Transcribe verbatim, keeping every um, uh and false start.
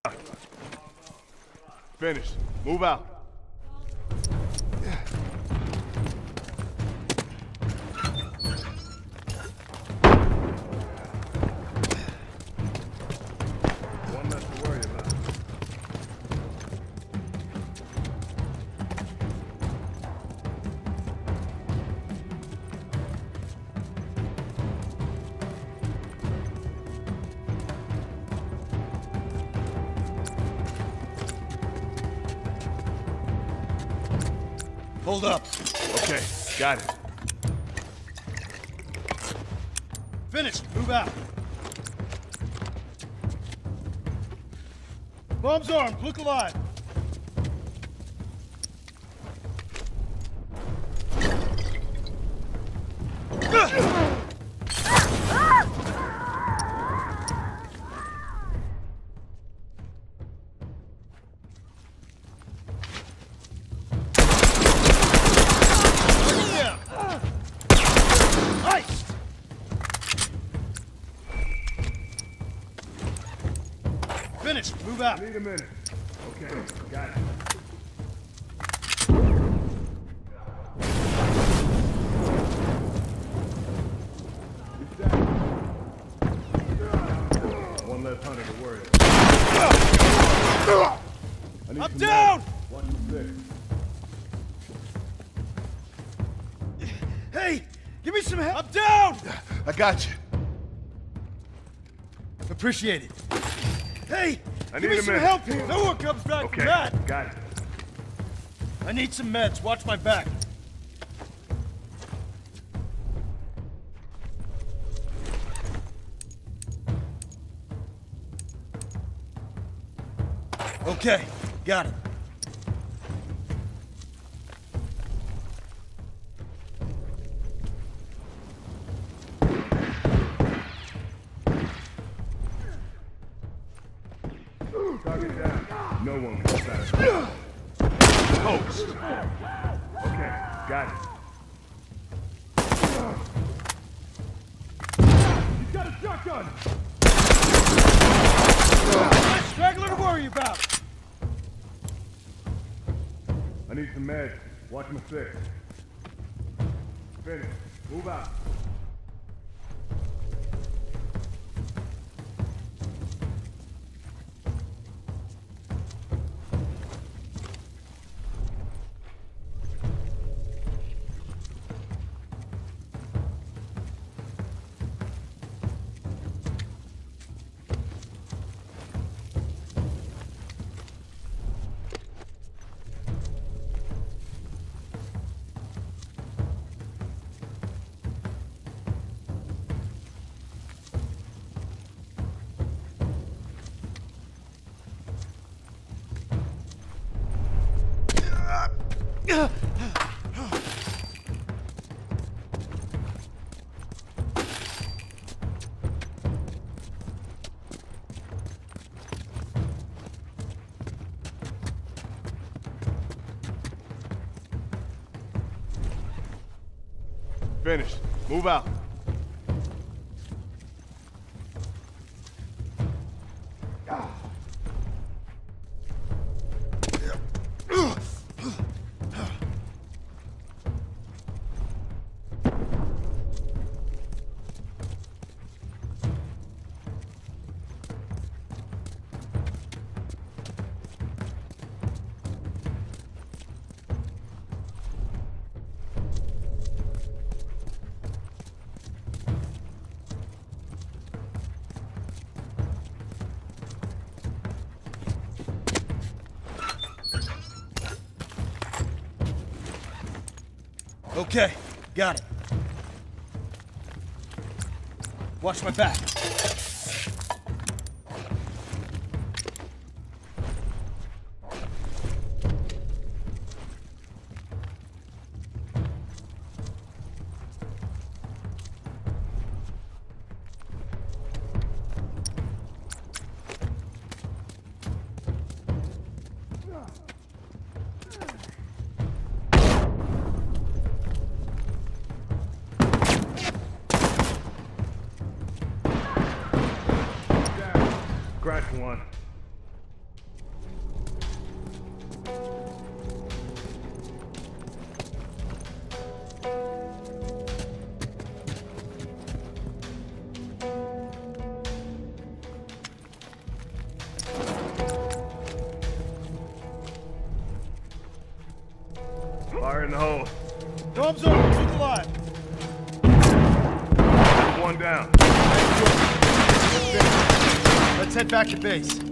Finished. Move out. One less to worry about. Hold up. Okay, got it. Finished. Move out. Bombs armed. Look alive. Finished. Move out. Need a minute. Okay, got it. One less hunter to worry. I need I'm some down! meds. Watch the six. Hey! Give me some help! I'm down! I got you. Appreciate it. Hey! I give need me a some minute. help here! No one comes back Okay, from that! got it. I need some meds. Watch my back. Okay, got it. Target down. No one comes back. Post. Okay, got it. He's got a shotgun. Nice straggler to worry about. I need some meds. Watch my six. Finish. Move out. Finished. Move out. Okay, got it. Watch my back. Scratch one. Fire in the hole. Dome's over. Keep alive. One down. Let's head back to base.